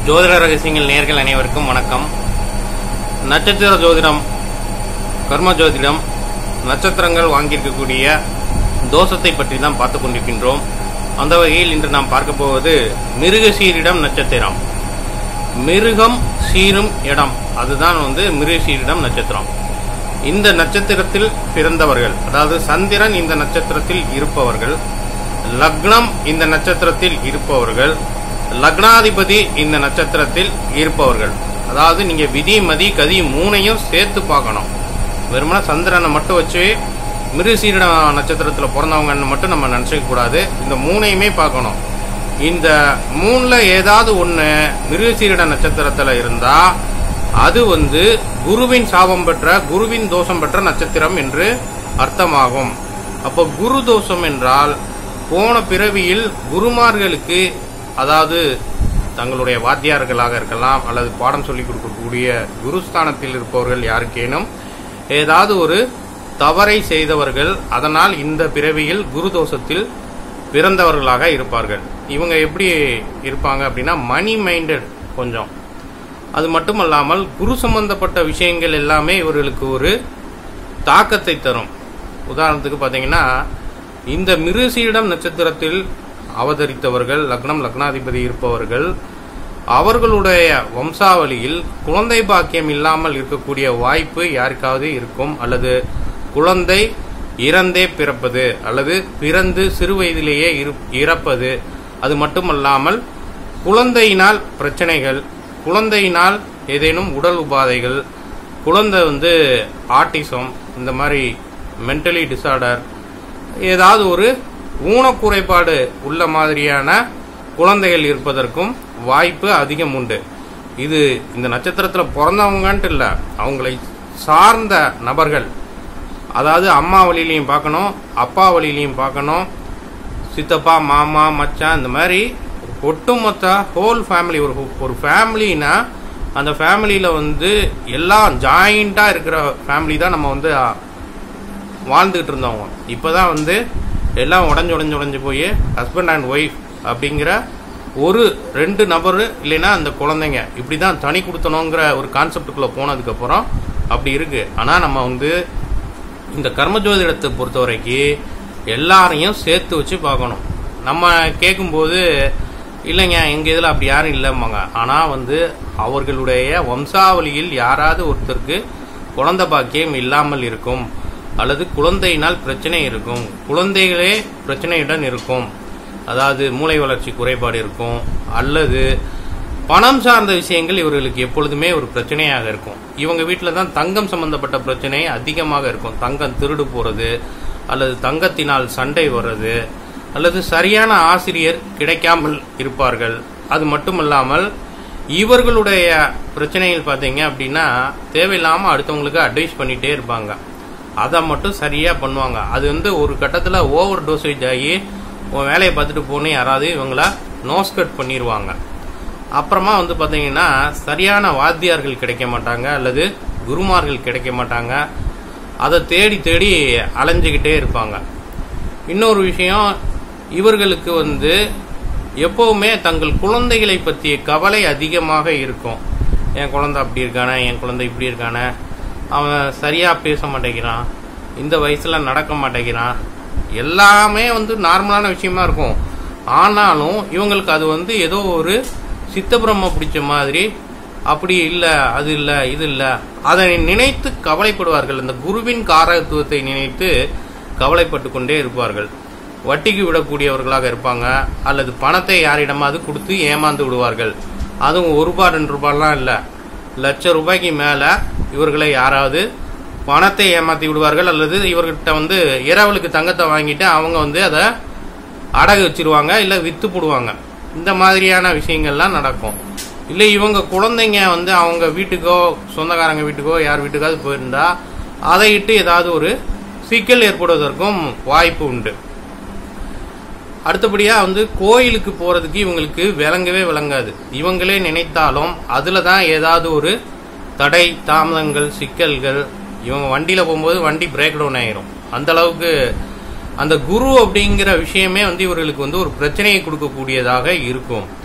ஜோதிட ரகசியங்கள் நேயர்கள் அனைவருக்கும் வணக்கம். நட்சத்திர ஜோதிடம், கர்ம ஜோதிடம், நட்சத்திரங்கள் வாங்கியிருக்கக்கூடிய தோஷத்தை பற்றி தான் பார்த்து கொண்டிருக்கின்றோம். அந்த வகையில் இன்று நாம் பார்க்க போவது மிருகசீரிடம் நட்சத்திரம். மிருகம் சீரும் இடம், அதுதான் மிருகசீரிடம் நட்சத்திரம். இந்த நட்சத்திரத்தில் பிறந்தவர்கள், அதாவது சந்திரன் இந்த நட்சத்திரத்தில் இருப்பவர்கள், லக்னம் இந்த நட்சத்திரத்தில் இருப்பவர்கள், லக்னாதிபதி இந்த நட்சத்திரத்தில் இருப்பவர்கள், அதாவது நீங்க விதி மதி கதி மூணையும் சேர்த்து பார்க்கணும். வெறுமனா சந்திரனை மட்டும் வச்சு மிருகசீரிட நட்சத்திரத்தில் பிறந்தவங்கன்னு மட்டும் நம்ம நினைச்சிக்க கூடாது. இந்த மூணையுமே பார்க்கணும். இந்த மூணுல ஏதாவது ஒண்ணு மிருகசீரிட நட்சத்திரத்துல இருந்தா அது குருவின் சாபம் பெற்ற, குருவின் தோஷம் பெற்ற நட்சத்திரம் என்று அர்த்தமாகும். அப்போ குரு தோஷம் என்றால் போன பிறவியில் குருமார்களுக்கு, அதாவது தங்களுடைய வாத்தியார்களாக இருக்கலாம் அல்லது பாடம் சொல்லிக் கொடுக்கக்கூடிய குருஸ்தானத்தில் இருப்பவர்கள் யாருக்கேனும் ஏதாவது ஒரு தவறை செய்தவர்கள், அதனால் இந்த பிறவியில் குரு தோஷத்தில் பிறந்தவர்களாக இருப்பார்கள். இவங்க எப்படி இருப்பாங்க அப்படின்னா மணி மைண்டட் கொஞ்சம். அது மட்டுமல்லாமல் குரு சம்பந்தப்பட்ட விஷயங்கள் எல்லாமே இவர்களுக்கு ஒரு தாக்கத்தை தரும். உதாரணத்துக்கு பார்த்தீங்கன்னா, இந்த மிருகசீரிடம் நட்சத்திரத்தில் அவதரித்தவர்கள், லக்னம் லக்னாதிபதி இருப்பவர்கள், அவர்களுடைய வம்சாவளியில் குழந்தை பாக்கியம் இல்லாமல் இருக்கக்கூடிய வாய்ப்பு யாருக்காவது இருக்கும், அல்லது குழந்தை இறந்தே பிறப்பது, அல்லது பிறந்து சிறு வயதிலேயே இறப்பது. அது மட்டுமல்லாமல் குழந்தையினால் பிரச்சனைகள், குழந்தையினால் ஏதேனும் உடல் உபாதைகள், குழந்தை ஆட்டிசம், இந்த மாதிரி மென்டலி டிசார்டர், ஏதாவது ஒரு ஊனக்குறைபாடு உள்ள மாதிரியான குழந்தைகள் இருப்பதற்கும் வாய்ப்பு அதிகம் உண்டு. இது இந்த நட்சத்திரத்தில் பிறந்தவங்கன்ட்டு இல்லை, அவங்களை சார்ந்த நபர்கள், அதாவது அம்மா வழியிலையும் பார்க்கணும், அப்பா வழியிலையும் பார்க்கணும், சித்தப்பா மாமா மச்சான், இந்த மாதிரி ஒட்டுமொத்த ஹோல் ஃபேமிலி. ஒரு ஃபேமிலினா அந்த ஃபேமிலியில் எல்லாம் ஜாயிண்டாக இருக்கிற ஃபேமிலி தான் நம்ம வாழ்ந்துகிட்டு இருந்தவங்க. இப்போதான் எல்லாம் உடஞ்சு போய் ஹஸ்பண்ட் அண்ட் ஒய்ஃப் அப்படிங்கிற ஒரு ரெண்டு நபர் இல்லைன்னா அந்த குழந்தைங்க இப்படிதான் தனி கொடுத்தணுங்கிற ஒரு கான்செப்டுக்குள்ள போனதுக்கப்புறம் அப்படி இருக்கு. ஆனால் நம்ம இந்த கர்மஜோதிடத்தை பொறுத்த வரைக்கும் எல்லாரையும் சேர்த்து வச்சு பார்க்கணும். நம்ம கேட்கும்போது இல்லைங்க எங்கள் இதில் அப்படி யாரும் இல்லைம்பாங்க. ஆனால் அவர்களுடைய வம்சாவளியில் யாராவது ஒருத்தருக்கு குழந்தை பாக்கியம் இல்லாமல் இருக்கும், அல்லது குழந்தையினால் பிரச்சனை இருக்கும், குழந்தைகளே பிரச்சனையுடன் இருக்கும், அதாவது மூளை வளர்ச்சி குறைபாடு இருக்கும், அல்லது பணம் சார்ந்த விஷயங்கள் இவர்களுக்கு எப்பொழுதுமே ஒரு பிரச்சனையாக இருக்கும். இவங்க வீட்டில் தான் தங்கம் சம்பந்தப்பட்ட பிரச்சனை அதிகமாக இருக்கும். தங்கம் திருடு போறது, அல்லது தங்கத்தினால் சண்டை வர்றது, அல்லது சரியான ஆசிரியர் கிடைக்காமல் இருப்பார்கள். அது மட்டுமல்லாமல் இவர்களுடைய பிரச்சனைகள் பார்த்தீங்க அப்படின்னா தேவையில்லாமல் அடுத்தவங்களுக்கு அட்வைஸ் பண்ணிட்டே இருப்பாங்க. அதை மட்டும் சரியா பண்ணுவாங்க. அது ஒரு கட்டத்தில் ஓவர் டோசேஜ் ஆகி உன் வேலையை பார்த்துட்டு போன்னு யாராவது இவங்கள நோஸ்கட் பண்ணிடுவாங்க. அப்புறமா பார்த்தீங்கன்னா சரியான வாத்தியார்கள் கிடைக்க மாட்டாங்க, அல்லது குருமார்கள் கிடைக்க மாட்டாங்க. அதை தேடி தேடி அலைஞ்சிக்கிட்டே இருப்பாங்க. இன்னொரு விஷயம், இவர்களுக்கு எப்பவுமே தங்கள் குழந்தைகளை பற்றிய கவலை அதிகமாக இருக்கும். என் குழந்தை அப்படி இருக்கானே, என் குழந்தை இப்படி இருக்கானே, அவன் சரியா பேச மாட்டேங்கிறான், இந்த வயசுல நடக்க மாட்டேங்கிறான், எல்லாமே நார்மலான விஷயமா இருக்கும். ஆனாலும் இவங்களுக்கு அது ஏதோ ஒரு சித்தபிரம்ம பிடிச்ச மாதிரி, அப்படி இல்லை, அது இல்லை, இது இல்லை, அதை நினைத்து கவலைப்படுவார்கள். இந்த குருவின் காரகத்துவத்தை நினைத்து கவலைப்பட்டு கொண்டே இருப்பார்கள். வட்டிக்கு விடக்கூடியவர்களாக இருப்பாங்க, அல்லது பணத்தை யாரிடமாவது கொடுத்து ஏமாந்து விடுவார்கள். அதுவும் ₹1 ₹2 இல்லை, லட்சம் ரூபாய்க்கு மேல இவர்களை யாராவது பணத்தை ஏமாத்தி விடுவார்கள், அல்லது இவர்கிட்ட இரவலுக்கு தங்கத்தை வாங்கிட்டு அவங்க அதை அடகு வச்சிருவாங்க, இல்ல வித்து போடுவாங்க. இந்த மாதிரியான விஷயங்கள்லாம் நடக்கும். இல்லை இவங்க குழந்தைங்க அவங்க வீட்டுக்கோ சொந்தக்காரங்க வீட்டுக்கோ யார் வீட்டுக்காவது போயிருந்தா அதை இட்டு ஏதாவது ஒரு சிக்கல் ஏற்படுவதற்கும் வாய்ப்பு உண்டு. அடுத்தபடியா கோயிலுக்கு போறதுக்கு இவங்களுக்கு விளங்கவே விளங்காது. இவங்களே நினைத்தாலும் அதுல தான் ஏதாவது ஒரு தடை தாமதங்கள் சிக்கல்கள். இவங்க வண்டியில போகும்போது வண்டி பிரேக் டவுன் ஆயிரும். அந்த அளவுக்கு அந்த குரு அப்படிங்கிற விஷயமே இவர்களுக்கு ஒரு பிரச்சனையை கொடுக்கக்கூடியதாக இருக்கும்.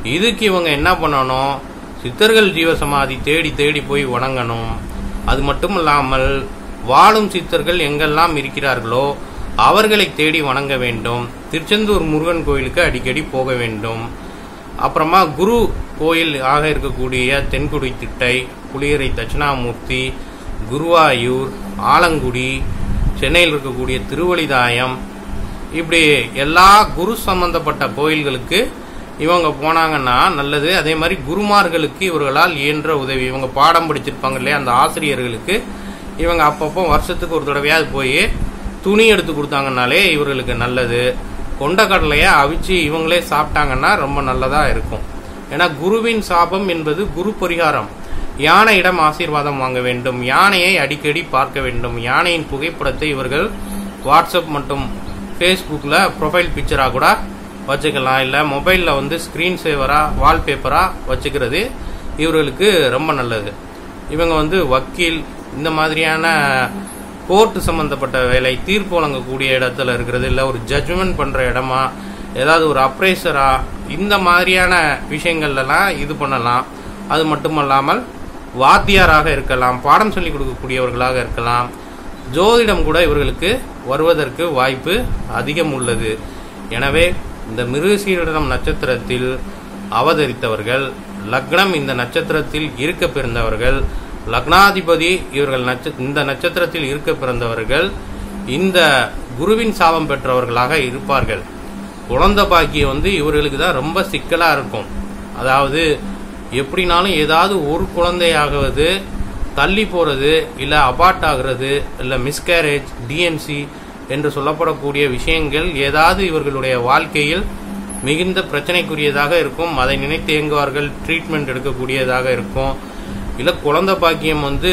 இதுக்கு இவங்க என்ன பண்ணணும், சித்தர்கள் ஜீவசமாதி தேடி தேடி போய் வணங்கணும். அது மட்டும் இல்லாமல் வாழும் சித்தர்கள் எங்கெல்லாம் இருக்கிறார்களோ அவர்களை தேடி வணங்க வேண்டும். திருச்செந்தூர் முருகன் கோயிலுக்கு அடிக்கடி போக வேண்டும். அப்புறமா குரு கோயில் ஆக இருக்கக்கூடிய தென்குடி திட்டை, புளியரை தட்சிணாமூர்த்தி, குருவாயூர், ஆலங்குடி, சென்னையில் இருக்கக்கூடிய திருவழிதாயம், இப்படி எல்லா குரு சம்பந்தப்பட்ட கோயில்களுக்கு இவங்க போனாங்கன்னா நல்லது. அதே மாதிரி குருமார்களுக்கு இவர்களால் இயன்ற உதவி, இவங்க பாடம் படிச்சிருப்பாங்க இல்லையா, அந்த ஆசிரியர்களுக்கு இவங்க அப்பப்போ வருஷத்துக்கு ஒரு தடவையாவது போய் துணி எடுத்து கொடுத்தாங்கன்னாலே இவர்களுக்கு நல்லது. கொண்டக்கடலையை அவிச்சு இவங்களே சாப்பிட்டாங்கன்னா ரொம்ப நல்லதா இருக்கும். ஏன்னா குருவின் சாபம் என்பது குரு பரிகாரம். யானையிடம் ஆசீர்வாதம் வாங்க வேண்டும், யானையை அடிக்கடி பார்க்க வேண்டும். யானையின் புகைப்படத்தை இவர்கள் வாட்ஸ்அப் மற்றும் ஃபேஸ்புக்கில் ப்ரொஃபைல் பிக்சராக கூட வச்சுக்கலாம். இல்லை மொபைலில் வந்து ஸ்க்ரீன் சேவராக வால்பேப்பராக வச்சுக்கிறது இவர்களுக்கு ரொம்ப நல்லது. இவங்க வந்து வக்கீல், இந்த மாதிரியான கோர்ட்டு சம்பந்தப்பட்ட வேலை, தீர்ப்பு வழங்கக்கூடிய இடத்துல இருக்கிறது, இல்லை ஒரு ஜட்ஜ்மெண்ட் பண்ணுற இடமா, ஏதாவது ஒரு அப்ரைசரா, இந்த மாதிரியான விஷயங்கள்லாம் இது பண்ணலாம். அது மட்டுமல்லாமல் வாத்தியாராக இருக்கலாம், பாடம் சொல்லி கொடுக்கக்கூடியவர்களாக இருக்கலாம். ஜோதிடம் கூட இவர்களுக்கு வருவதற்கு வாய்ப்பு அதிகம் உள்ளது. எனவே இந்த மிருகசீரிடம் நட்சத்திரத்தில் அவதரித்தவர்கள், லக்னம் இந்த நட்சத்திரத்தில் இருக்க பிறந்தவர்கள், லக்னாதிபதி இவர்கள் இந்த நட்சத்திரத்தில் இருக்க பிறந்தவர்கள் இந்த குருவின் சாபம் பெற்றவர்களாக இருப்பார்கள். குழந்தை பாக்கியம் வந்து இவர்களுக்கு தான் ரொம்ப சிக்கலா இருக்கும். அதாவது எப்படினாலும் ஏதாவது ஒரு குழந்தையாகுவது, தள்ளி போறது, இல்லை அபார்ட் ஆகிறது, இல்லை மிஸ்கேரேஜ், டிஎன்சி என்று சொல்லப்படக்கூடிய விஷயங்கள் ஏதாவது இவர்களுடைய வாழ்க்கையில் மிகுந்த பிரச்சனைக்குரியதாக இருக்கும். அதை நினைத்து இயங்குவார்கள், ட்ரீட்மெண்ட் எடுக்கக்கூடியதாக இருக்கும். இல்லை குழந்தை பாக்கியம் வந்து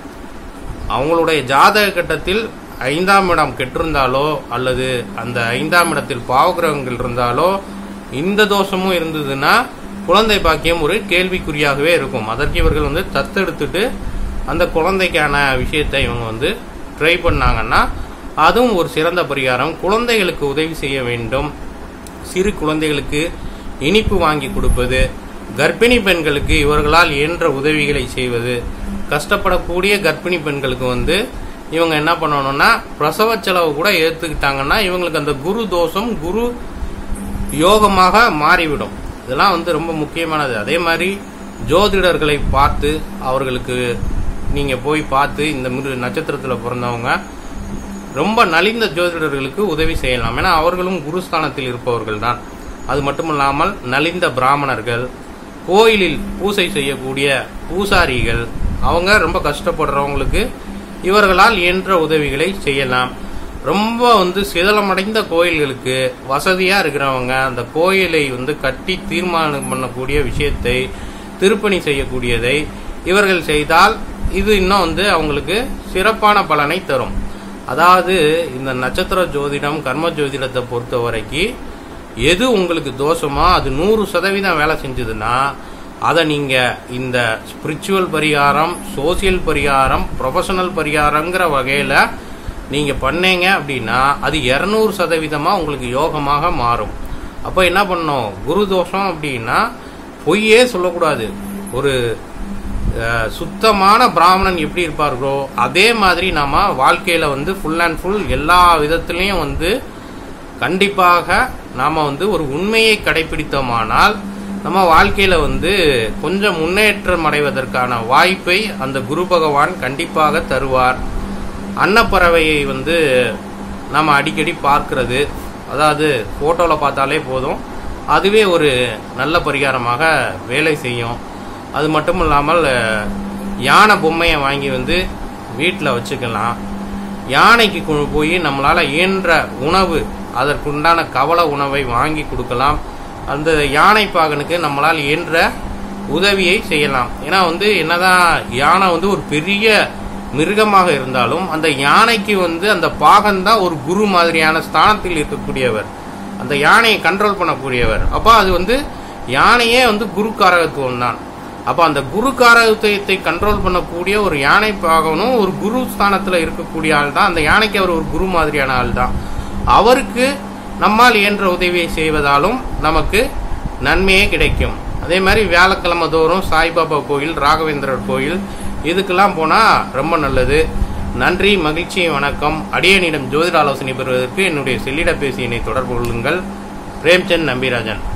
அவங்களுடைய ஜாதக கட்டத்தில் 5ஆம் இடம் கெட்டிருந்தாலோ அல்லது அந்த 5ஆம் இடத்தில் பாவகிரகங்கள் இருந்தாலோ இந்த தோஷமும் இருந்ததுன்னா குழந்தை பாக்கியம் ஒரு கேள்விக்குறியாகவே இருக்கும். அதற்கு இவர்கள் வந்து தத்தெடுத்துட்டு அந்த குழந்தைக்கான விஷயத்தை இவங்க வந்து ட்ரை பண்ணாங்கன்னா அதுவும் ஒரு சிறந்த பரிகாரம். குழந்தைகளுக்கு உதவி செய்ய வேண்டும். சிறு குழந்தைகளுக்கு இனிப்பு வாங்கி கொடுப்பது, கர்ப்பிணி பெண்களுக்கு இவர்களால் இயன்ற உதவிகளை செய்வது. கஷ்டப்படக்கூடிய கர்ப்பிணி பெண்களுக்கு வந்து இவங்க என்ன பண்ணணும்னா பிரசவ செலவு கூட ஏற்றுக்கிட்டாங்கன்னா இவங்களுக்கு அந்த குரு தோஷம் குரு யோகமாக மாறிவிடும். இதெல்லாம் வந்து ரொம்ப முக்கியமானது. அதே மாதிரி ஜோதிடர்களை பார்த்து அவர்களுக்கு நீங்க போய் பார்த்து இந்த நட்சத்திரத்தில் பிறந்தவங்க ரொம்ப நலிந்த ஜோதிடர்களுக்கு உதவி செய்யலாம். ஏன்னா அவர்களும் குருஸ்தானத்தில் இருப்பவர்கள் தான். அது மட்டுமல்லாமல் நலிந்த பிராமணர்கள், கோயிலில் பூசை செய்யக்கூடிய பூசாரிகள், அவங்க ரொம்ப கஷ்டப்படுறவங்களுக்கு இவர்களால் இயன்ற உதவிகளை செய்யலாம். ரொம்ப வந்து சிதலமடைந்த கோயில்களுக்கு வசதியா இருக்கிறவங்க அந்த கோயிலை வந்து கட்டி தீர்மானம் பண்ணக்கூடிய விஷயத்தை, திருப்பணி செய்யக்கூடியதை இவர்கள் செய்தால் இது இன்னும் வந்து அவங்களுக்கு சிறப்பான பலனை தரும். அதாவது இந்த நட்சத்திர ஜோதிடம், கர்ம ஜோதிடத்தை பொறுத்த வரைக்கும் எது உங்களுக்கு தோஷமோ அது 100% வேலை செஞ்சதுன்னா அதை நீங்க இந்த ஸ்பிரிச்சுவல் பரிகாரம், சோசியல் பரிகாரம், ப்ரொஃபஷனல் பரிகாரங்கிற வகையில நீங்க பண்ணீங்க அப்படின்னா அது 200% உங்களுக்கு யோகமாக மாறும். அப்போ என்ன பண்ணணும், குரு தோஷம் அப்படின்னா பொய்யே சொல்லக்கூடாது. ஒரு சுத்தமான பிராமணன் எப்படி இருப்பார்களோ அதே மாதிரி நாம வாழ்க்கையில வந்து ஃபுல் அண்ட் ஃபுல் எல்லா விதத்திலையும் வந்து கண்டிப்பாக நாம வந்து ஒரு உண்மையை கடைபிடித்தோமானால் நம்ம வாழ்க்கையில வந்து கொஞ்சம் முன்னேற்றம் அடைவதற்கான வாய்ப்பை அந்த குரு பகவான் கண்டிப்பாக தருவார். அன்னப்பறவையை வந்து நாம அடிக்கடி பார்க்கிறது, அதாவது போட்டோல பார்த்தாலே போதும், அதுவே ஒரு நல்ல பரிகாரமாக வேலை செய்யும். அது மட்டும் இல்லாமல் யானை பொம்மையை வாங்கி வந்து வீட்டில் வச்சுக்கலாம். யானைக்கு போய் நம்மளால இயன்ற உணவு, அதற்குண்டான கவல உணவை வாங்கி கொடுக்கலாம். அந்த யானை பாகனுக்கு நம்மளால் இயன்ற உதவியை செய்யலாம். ஏன்னா வந்து என்னதான் யானை வந்து ஒரு பெரிய மிருகமாக இருந்தாலும் அந்த யானைக்கு வந்து அந்த பாகன் தான் ஒரு குரு மாதிரியான ஸ்தானத்தில் இருக்கக்கூடியவர், அந்த யானையை கண்ட்ரோல் பண்ணக்கூடியவர். அப்போ அது வந்து யானையே வந்து குரு காரகத்துவம் தான். அப்போ அந்த குரு காரகத்துவத்தை கண்ட்ரோல் பண்ணக்கூடிய ஒரு யானை பாகனும் ஒரு குரு ஸ்தானத்தில் இருக்கக்கூடிய ஆள் தான். அந்த யானைக்கு அவர் ஒரு குரு மாதிரியான ஆள் தான். அவருக்கு நம்மால் இயன்ற உதவியை செய்வதாலும் நமக்கு நன்மையே கிடைக்கும். அதே மாதிரி வியாழக்கிழமை தோறும் சாய்பாபா கோயில், ராகவேந்திரர் கோயில் இதுக்கெல்லாம் போனால் ரொம்ப நல்லது. நன்றி, மகிழ்ச்சி, வணக்கம். அடியனிடம் ஜோதிட ஆலோசனை பெறுவதற்கு என்னுடைய செல்லிடப்பேசி எண்ணை தொடர்பு கொள்ளுங்கள். பிரேம்சந்த் நம்பிராஜன்.